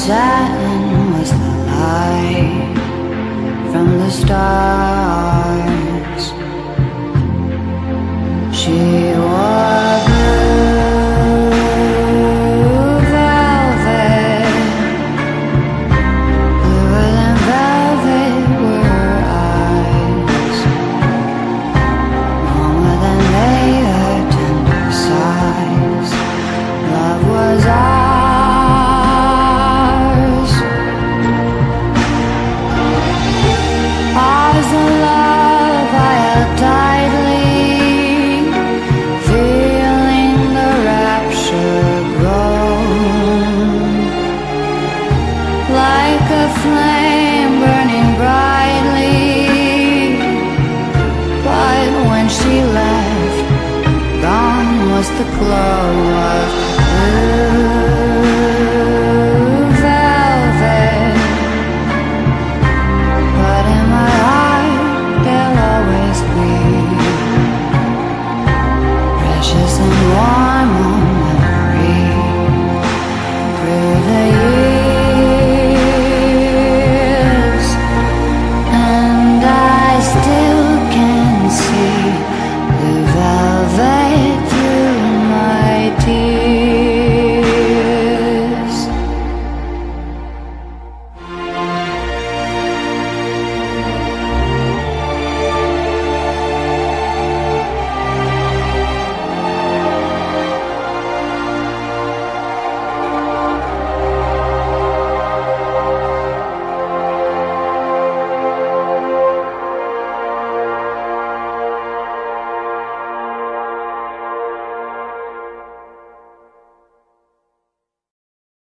satin was the light from the stars. She wore blue velvet, bluer than velvet were her eyes, longer than they, her tender sighs. Love was ours, ours the love I held tightly, feeling the rapture grow, like a flame burning brightly. But when she left, gone was the glow of blue.